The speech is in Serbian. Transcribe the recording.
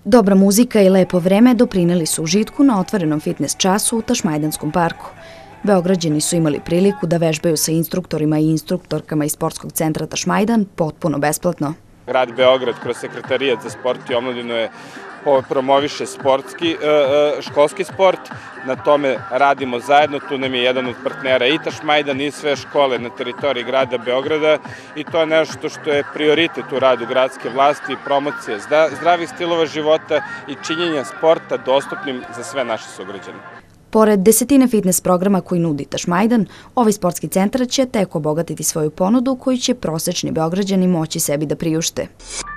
Dobra muzika i lepo vreme doprineli su užitku na otvorenom fitness času u Tašmajdanskom parku. Beograđani su imali priliku da vežbaju sa instruktorima i instruktorkama iz Sportskog centra Tašmajdan potpuno besplatno. Grad Beograd kroz Sekretarijat za sport i omladinu promoviše školski sport, na tome radimo zajedno, tu nam je jedan od partnera i Tašmajdan i sve škole na teritoriji grada Beograda i to je nešto što je prioritet u radu gradske vlasti i promocije zdravih stilova života i činjenja sporta dostupnim za sve naše sugrađane. Pored desetine fitness programa koji nudi Tašmajdan, ovaj sportski centar će tek obogatiti svoju ponudu koju će prosečni Beograđani moći sebi da priušte.